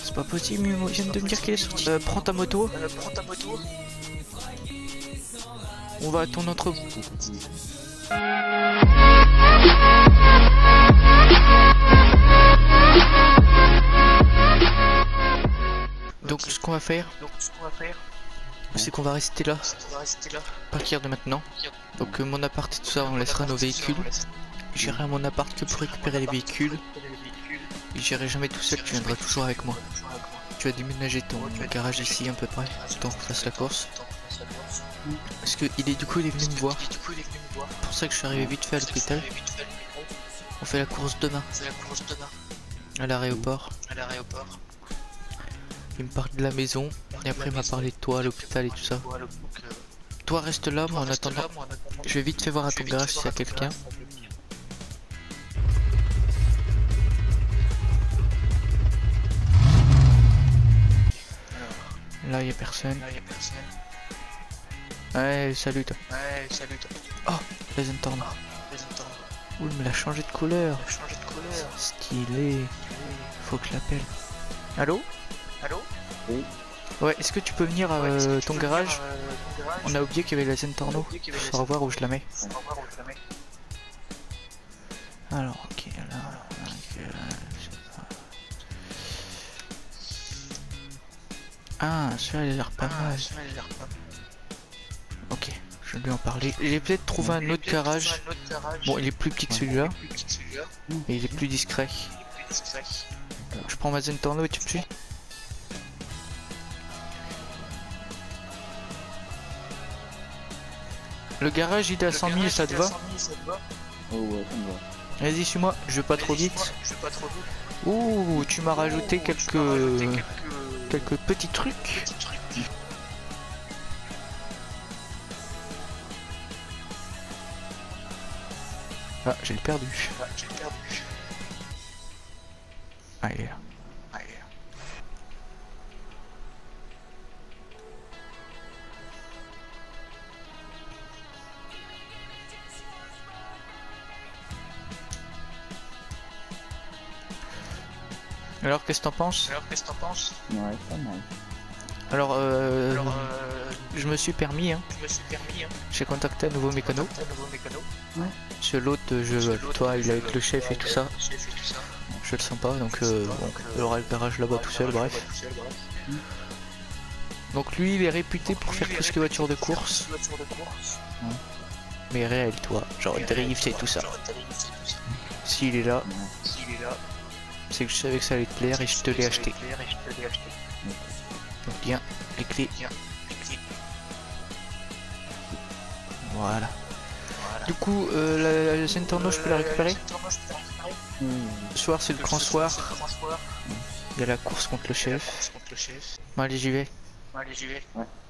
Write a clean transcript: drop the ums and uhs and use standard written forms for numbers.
C'est pas possible, il vient de me dire qu'il est sorti. Prends ta moto. On va à ton entrepôt. Donc ce qu'on va faire, c'est qu'on va rester là, à partir de maintenant. Donc mon appart et tout ça, on laissera nos véhicules. J'irai à mon appart que pour récupérer les véhicules. J'irai jamais tout seul, tu viendras toujours avec moi. Tu vas déménager ton garage ici à peu près, tant qu'on fasse la course. Parce que il est venu me voir. C'est pour ça que je suis arrivé vite fait à l'hôpital. On fait la course demain. À l'aéroport. Il me parle de la maison et après il m'a parlé de toi à l'hôpital et tout ça. Toi reste là, moi en attendant. Je vais vite fait voir à ton garage s'il y a quelqu'un. Là il y a personne. Ouais, salut toi. Oh, la Zentorno. Ouh, mais elle a changé de couleur. Stylé. Faut que je l'appelle. Allô? Oui. Ouais, est-ce que tu peux venir à ton garage? On a oublié qu'il y avait la Zentorno. Faut revoir où je la mets. Alors, ok, là. Ah, celui-là il a l'air pas mal. Ok, je vais lui en parler. J'ai peut-être trouvé un autre garage. Bon, il est plus petit que celui-là. Et il est plus discret. Je prends ma Zentorno et tu me suis? Le garage il est à 100 000, ça te va? Oh ouais, ça me va. Vas-y, suis-moi, je vais pas trop vite. Ouh, tu m'as rajouté quelques petits trucs. Ah, j'ai le perdu. Ah, il est là. Alors, qu'est-ce que t'en penses? Ouais, pas mal. Alors, je me suis permis, hein. J'ai contacté un nouveau mécano. Ouais. Sur l'autre, toi, il est avec le chef et tout ça. Je le sens pas, donc bon, il aura le garage là-bas tout seul, bref. Donc lui, il est réputé pour faire tout ce qui est voiture de course. Ouais. Mais réel, toi, genre drift et tout ça. S'il est là, c'est que je savais que ça allait te plaire et je te l'ai acheté. Donc bien, les clés. Voilà. Du coup, la Zentorno, je peux la récupérer? Ce soir, c'est le grand soir. Il y a la course contre le chef. Bon, allez, j'y vais. Ouais.